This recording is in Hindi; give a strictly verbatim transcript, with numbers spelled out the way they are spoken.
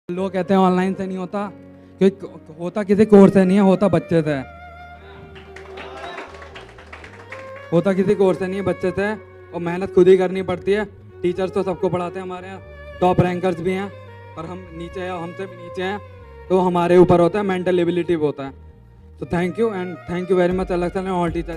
लोग कहते हैं ऑनलाइन से नहीं होता, क्योंकि होता किसी कोर्स से नहीं है, होता बच्चे से है। होता किसी कोर्स से नहीं है, बच्चे से है। और मेहनत खुद ही करनी पड़ती है। टीचर्स तो सबको पढ़ाते हैं, हमारे यहाँ टॉप रैंकर्स भी हैं, पर हम नीचे हैं, हमसे भी नीचे हैं, तो हमारे ऊपर होता है, मेंटल एबिलिटी भी होता है। तो thank you and thank you very much अलग से ऑल टीचर।